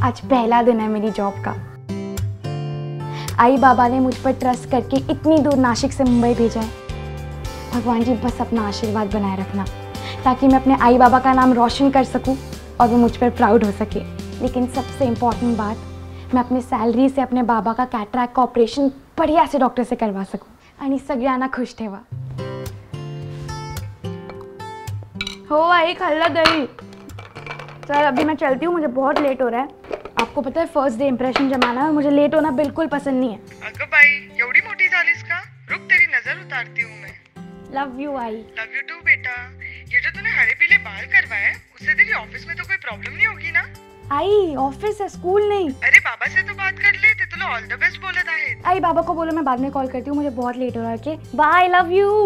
आज पहला दिन है मेरी जॉब का। आई बाबा ने मुझ पर ट्रस्ट करके इतनी दूर नासिक से मुंबई भेजा है। भगवान जी बस अपना आशीर्वाद बनाए रखना ताकि मैं अपने आई बाबा का नाम रोशन कर सकूं और वो मुझ पर प्राउड हो सके। लेकिन सबसे इम्पॉर्टेंट बात, मैं अपने सैलरी से अपने बाबा का कैटरैक्ट का ऑपरेशन बढ़िया से डॉक्टर से करवा सकूं आणि सगळ्यांना खुश ठेवा। हो आई खाल्ला दही। सर अभी मैं चलती हूँ, मुझे बहुत लेट हो रहा है। आपको पता है फर्स्ट डे इंप्रेशन जमाना है और मुझे लेट होना बिल्कुल पसंद नहीं है। अगं बाई एवढी मोठी झालीस का? रुक तेरी नजर उतारती हूँ मैं। लव यू आई। लव यू टू बेटा। ये जो तूने हरे पीले बाल करवाए उससे तेरी ऑफिस में तो कोई प्रॉब्लम नहीं होगी ना? आई ऑफिस है, स्कूल नहीं। अरे बाबा से तो बात कर ले, ते तुला ऑल द बेस्ट बोलत आहे। आई बाबा को बोलो मैं बाद में कॉल करती हूँ, मुझे बहुत लेट हो रहा है। Okay bye, love you.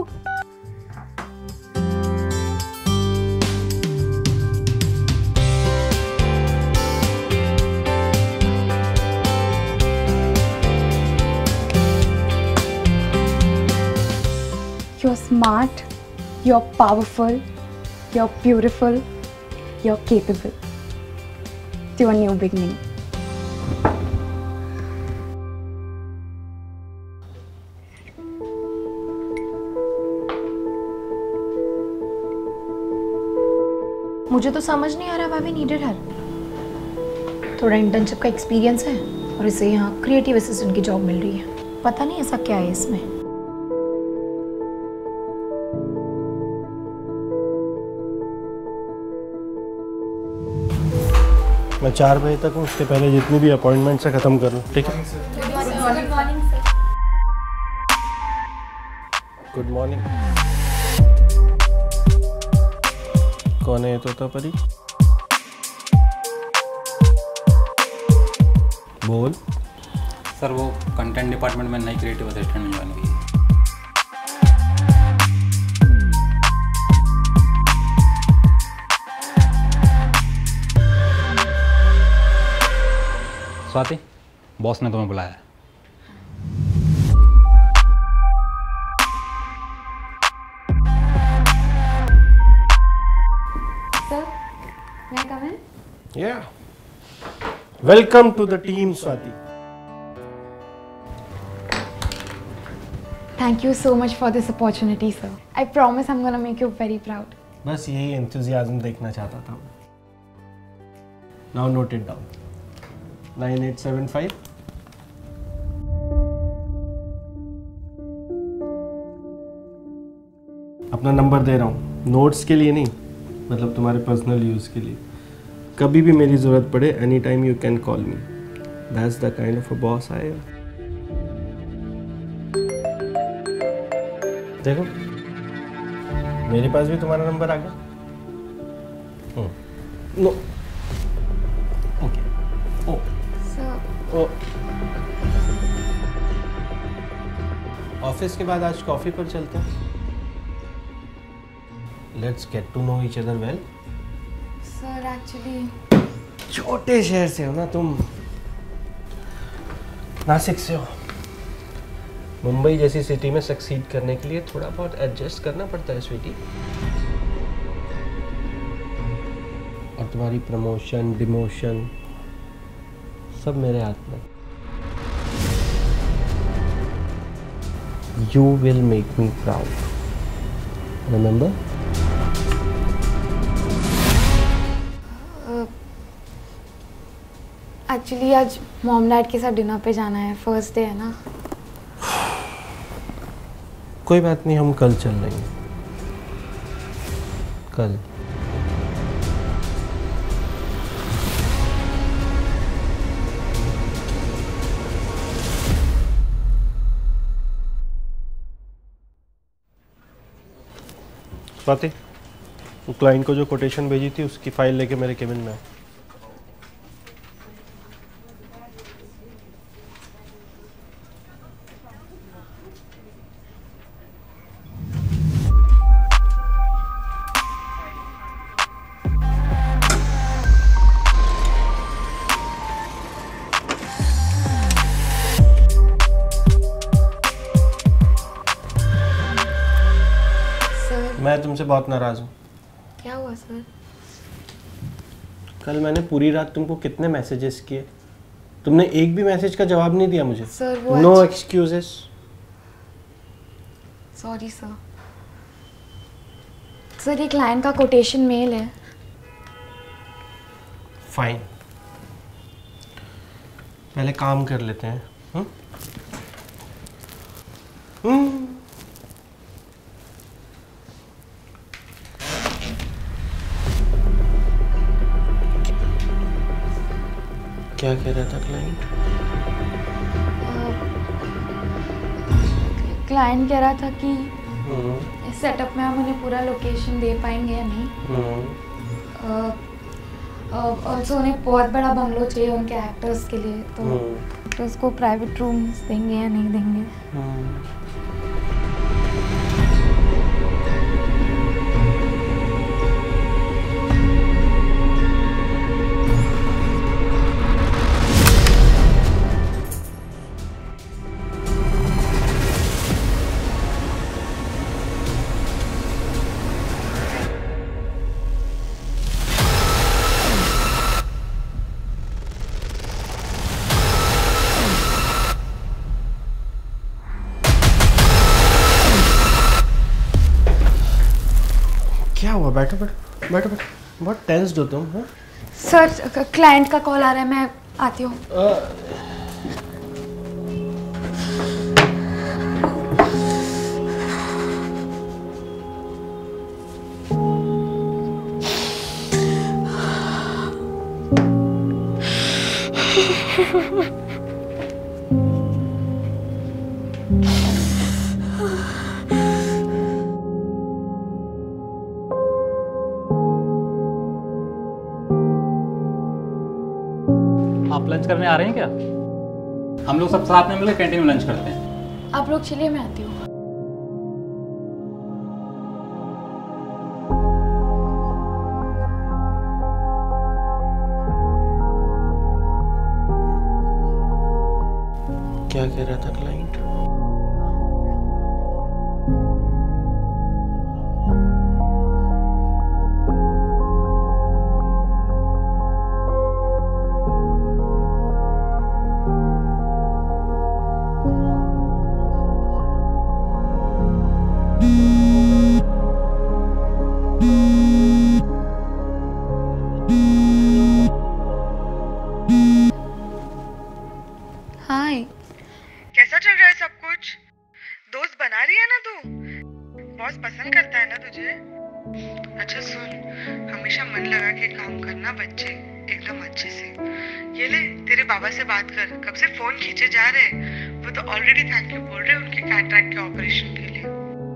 You're smart, you're powerful, you're beautiful, you're capable. To a new beginning. मुझे तो समझ नहीं आ रहा भाभी नीडेड हर। थोड़ा इंटर्नशिप का एक्सपीरियंस है और इसे यहाँ क्रिएटिव असिस्टेंट की जॉब मिल रही है। पता नहीं ऐसा क्या है इसमें। मैं 4 बजे तक हूँ, उसके पहले जितनी भी अपॉइंटमेंट्स है ख़त्म कर लूँ, ठीक है? Good morning. कौन है ये तोता परी? बोल। सर वो कंटेंट डिपार्टमेंट में नई क्रिएटिव असिस्टेंट ज्वाइन हुई है। स्वाति, बॉस ने तुम्हें बुलाया है। Sir, may I come in? Yeah. Welcome to the team, Swati. Thank you so much for this opportunity, sir. I promise I'm gonna make you very proud. बस यही enthusiasm देखना चाहता था मैं। Now note it down. 9875. अपना number दे रहा हूँ, notes के लिए नहीं, मतलब तुम्हारे पर्सनल यूज़ के लिए। कभी भी मेरी ज़रूरत पड़े, any time you can call me. That's the kind of a boss I am. देखो मेरे पास भी तुम्हारा नंबर आ गया। No okay oh Sir, office के बाद आज कॉफी पर चलते हैं। Let's get to know each other well. sir, actually, छोटे शहर से हो ना तुम, नासिक से हो। मुंबई जैसी सिटी में सक्सीड करने के लिए थोड़ा बहुत एडजस्ट करना पड़ता है स्वीटी। और तुम्हारी प्रमोशन डिमोशन सब मेरे हाथ में। You will make me proud. Remember? Actually आज मॉम डैड के साथ डिनर पे जाना है, फर्स्ट डे है ना। कोई बात नहीं, हम कल चल लेंगे। कल। स्वाति, क्लाइंट को जो कोटेशन भेजी थी उसकी फाइल लेके मेरे केबिन में। मैं तुमसे बहुत नाराज हूँ। क्या हुआ सर? कल मैंने पूरी रात तुमको कितने मैसेजेस किए, तुमने एक भी मैसेज का जवाब नहीं दिया मुझे। सर वो no excuses. Sorry sir. Sir ये क्लाइंट का कोटेशन मेल है। फाइन, पहले काम कर लेते हैं। क्या कह रहा था क्लाइंट? क्लाइंट कह रहा था कि इस सेटअप में हम उन्हें पूरा लोकेशन दे पाएंगे या नहीं। ऑल्सो उन्हें बहुत बड़ा बंगलो चाहिए उनके एक्टर्स के लिए, तो एक्टर्स को प्राइवेट रूम्स देंगे या नहीं देंगे। क्या हुआ? बैठो बैठो बैठो बैठो, बहुत टेंस्ड हो तुम। हाँ सर क्लाइंट का कॉल आ रहा है, मैं आती हूँ। आप लंच करने आ रहे हैं क्या? हम लोग सब साथ में मिलकर कैंटीन में लंच करते हैं। आप लोग चलिए, मैं आती हूँ। क्या कह रहा था क्लाइंट? हाय। कैसा चल रहा है सब कुछ? दोस्त बना रही है ना तू? बॉस पसंद करता है ना तुझे? अच्छा सुन, हमेशा मन लगा के काम करना बच्चे, एकदम अच्छे से। ये ले, तेरे बाबा से बात कर, कब से फोन खींचे जा रहे। वो तो ऑलरेडी थैंक यू बोल रहे उनके कैटरैक्ट के ऑपरेशन के लिए।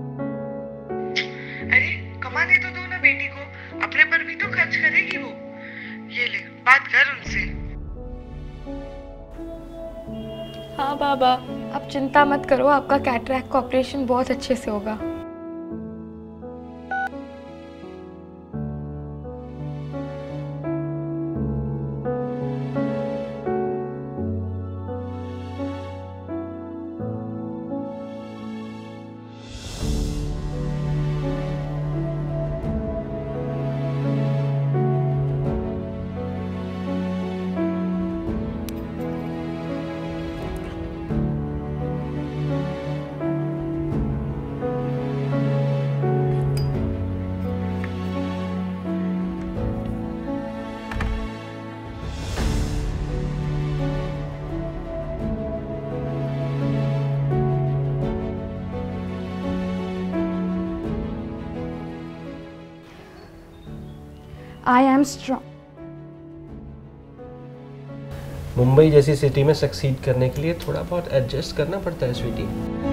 अरे कमाने तो दो ना बेटी को, अपने पर भी तो खर्च करेगी वो। ये ले, बात कर उनसे। हाँ बाबा, आप चिंता मत करो, आपका कैटरैक्ट का ऑपरेशन बहुत अच्छे से होगा। I am strong. मुंबई जैसी सिटी में सक्सीड करने के लिए थोड़ा बहुत एडजस्ट करना पड़ता है स्वीटी।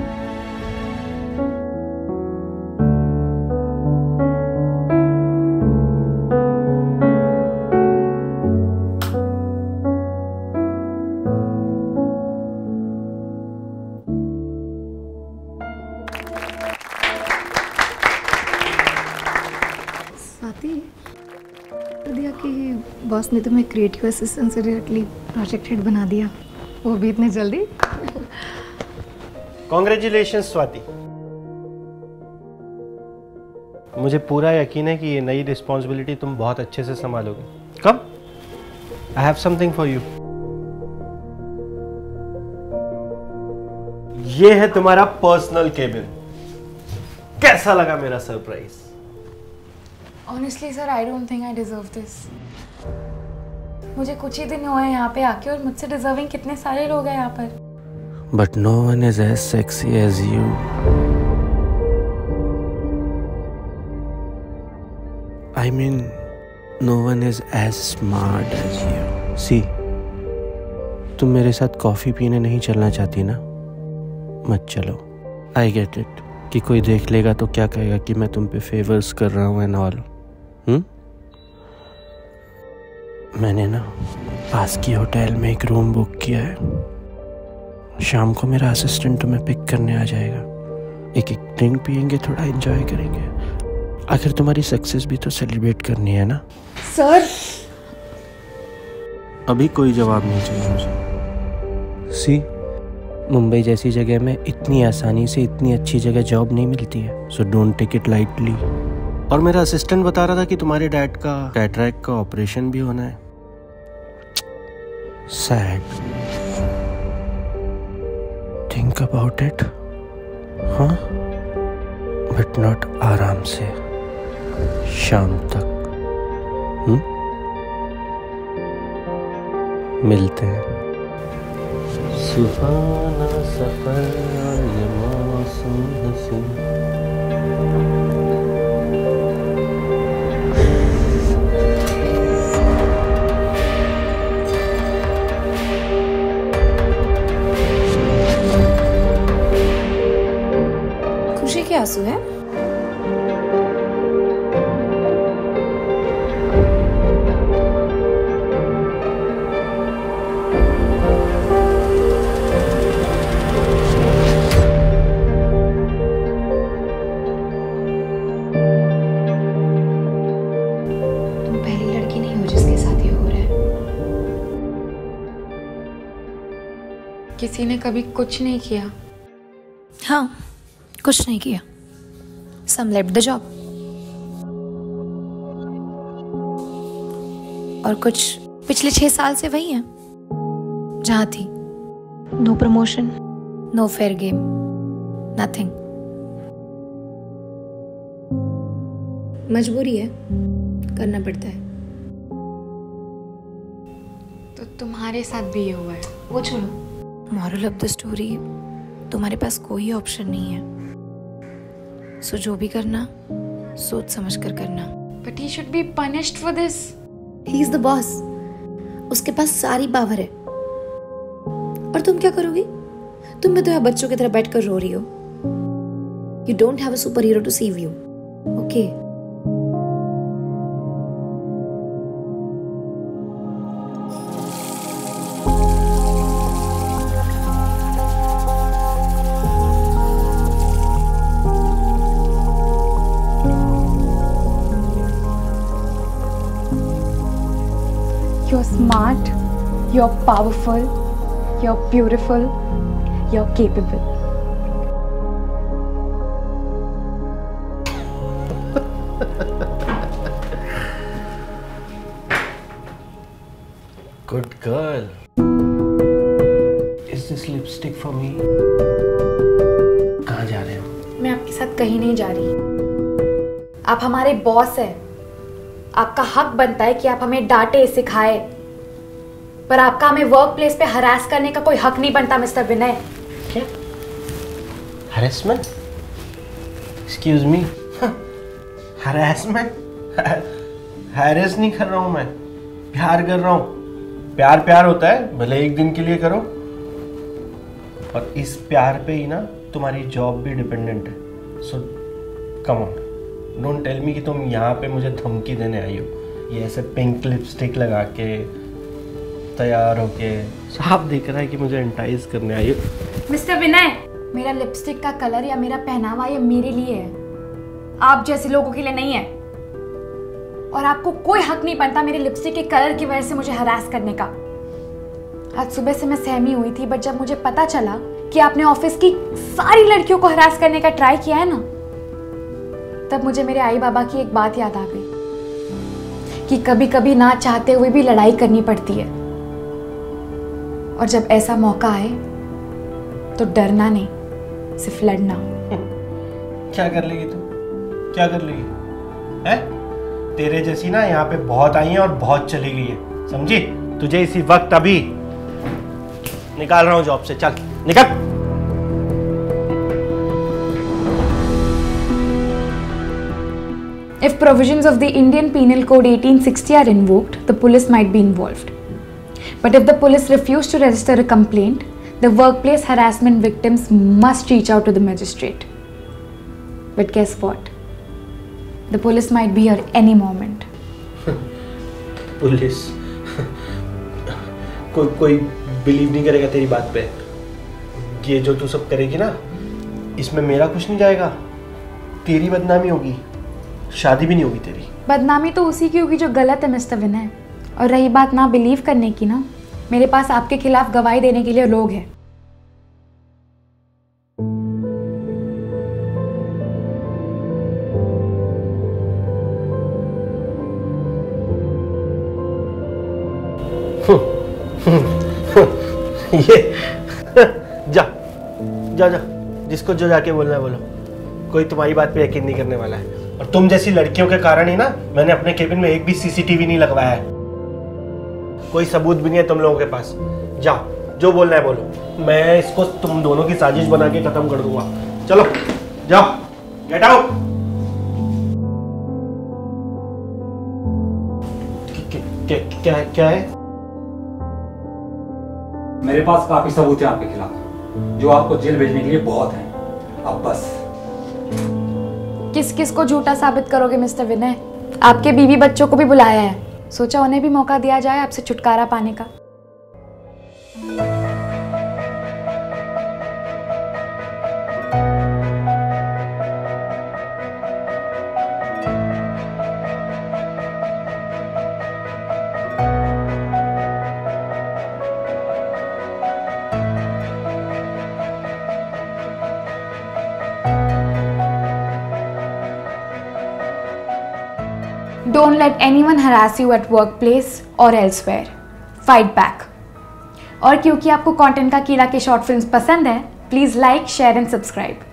स्वाति, कर दिया कि बॉस ने तुम्हें क्रिएटिव असिस्टेंट से डायरेक्टली प्रोजेक्ट हेड बना दिया, वो भी इतने जल्दी। कॉन्ग्रेचुलेशंस स्वाति, मुझे पूरा यकीन है कि ये नई रिस्पॉन्सिबिलिटी तुम बहुत अच्छे से संभालोगे। कब? I have something for you. ये है तुम्हारा पर्सनल केबिन। कैसा लगा मेरा surprise? Honestly sir, I don't think I deserve this. मुझे कुछ ही दिन हुए हैं यहाँ पे आके और मुझसे डिजर्विंग कितने सारे लोग हैं यहाँ पर। But no one is as sexy as you. I mean, no one is as smart as you. See, तुम मेरे साथ कॉफी पीने नहीं चलना चाहती ना? मत चलो। I get it कि कोई देख लेगा तो क्या कहेगा कि मैं तुम पे फेवर्स कर रहा हूँ एंड ऑल। मैंने ना पास की होटल में एक रूम बुक किया है। शाम को मेरा असिस्टेंट तुम्हें पिक करने आ जाएगा। एक ड्रिंक पियेंगे, थोड़ा एंजॉय करेंगे। आखिर तुम्हारी सक्सेस भी तो सेलिब्रेट करनी है ना। सर अभी कोई जवाब नहीं चाहिए मुझे। सी, मुंबई जैसी जगह में इतनी आसानी से इतनी अच्छी जगह जॉब नहीं मिलती है, so don't take it lightly. और मेरा असिस्टेंट बता रहा था कि तुम्हारे डैड का कैटरैक्ट का ऑपरेशन भी होना है। सैड। Think about it. हाँ, बट नॉट आराम से, शाम तक। मिलते हैं। सुहाना सफर और ये मौसम हसीन। खुशी के आंसू है? किसी ने कभी कुछ नहीं किया। हाँ, कुछ नहीं किया। Some left the job. और कुछ पिछले 6 साल से वही है जहाँ थी। No promotion, no fair game, nothing. मजबूरी है, करना पड़ता है। तो तुम्हारे साथ भी ये हुआ है? वो छोड़ो। मॉरल ऑफ द स्टोरी, तुम्हारे पास कोई ऑप्शन नहीं है। सो जो भी करना सोच समझ कर करना। But he should be punished for this. He is the boss. उसके पास सारी पावर है। और तुम क्या करोगी? तुम भी तो यहाँ बच्चों की तरह बैठकर रो रही हो। You don't have a superhero to save you. Okay? You're smart, you're powerful, you're beautiful, you're capable. Good girl. Is this lipstick for me? कहाँ जा रहे हो? मैं आपके साथ कहीं नहीं जा रही। आप हमारे बॉस हैं। आपका हक बनता है कि आप हमें डांटे, सिखाए, पर आपका हमें वर्क प्लेस पे हरास करने का कोई हक नहीं बनता मिस्टर विनय। क्या? Harassment? Excuse me, harassment? Harass नहीं कर रहा हूँ मैं, प्यार कर रहा हूँ। प्यार प्यार होता है, भले एक दिन के लिए करो। और इस प्यार पे ही ना तुम्हारी जॉब भी डिपेंडेंट है। So come on, don't tell me कि तुम यहाँ पे मुझे धमकी देने आई हो। ये ऐसे पिंक लिपस्टिक लगा के तैयार होके साफ दिख रहा है कि मुझे एंटाइज करने आई हो। मिस्टर विनय, मेरा लिपस्टिक का कलर या मेरा पहनावा ये मेरे लिए है, आप जैसे लोगों के लिए नहीं है। और आपको कोई हक नहीं बनता मेरे लिपस्टिक के कलर की वजह से मुझे हरास करने का। आज सुबह से मैं सहमी हुई थी, बट जब मुझे पता चला कि आपने ऑफिस की सारी लड़कियों को हरास करने का ट्राई किया है ना, तब मुझे मेरे आई बाबा की एक बात याद आ गई कि कभी कभी ना चाहते हुए भी लड़ाई करनी पड़ती है, और जब ऐसा मौका आए तो डरना नहीं, सिर्फ लड़ना। क्या कर लेगी तू? क्या कर लेगी? है? तेरे जैसी ना यहाँ पे बहुत आई है और बहुत चली गई है, समझी? तुझे इसी वक्त अभी निकाल रहा हूँ जॉब से, चल निकल। If provisions of the Indian Penal Code 1860 are invoked, the police might be involved. But if the police refuse to register a complaint, the workplace harassment victims must reach out to the magistrate. But guess what? The police might be here any moment. Police कोई believe नहीं करेगा तेरी बात पे। ये जो तू सब करेगी ना, इसमें मेरा कुछ नहीं जाएगा। तेरी बदनामी होगी, शादी भी नहीं होगी तेरी। बदनामी तो उसी की होगी जो गलत है मिस्टर विनय। और रही बात ना बिलीव करने की ना, मेरे पास आपके खिलाफ गवाही देने के लिए लोग हैं। ये जा जा जा, जिसको जो जाके बोलना है बोलो। कोई तुम्हारी बात पे यकीन नहीं करने वाला है। और तुम जैसी लड़कियों के कारण ही ना मैंने अपने केबिन में एक भी सीसीटीवी नहीं लगवाया है। कोई सबूत भी नहीं है तुम लोगों के पास। जाओ, जो बोलना है बोलो। मैं इसको तुम दोनों की साजिश बना के खत्म कर दूंगा। चलो जाओ, गेट आउट। क्या है? मेरे पास काफी सबूत है आपके खिलाफ, जो आपको जेल भेजने के लिए बहुत हैं। अब बस किस किस को झूठा साबित करोगे मिस्टर विनय? आपके बीवी बच्चों को भी बुलाया है, सोचा उन्हें भी मौका दिया जाए आपसे छुटकारा पाने का। Don't let anyone harass you at workplace or elsewhere. Fight back. और क्योंकि आपको कंटेंट का कीड़ा के शॉर्ट फिल्म्स पसंद है, please like, share and subscribe.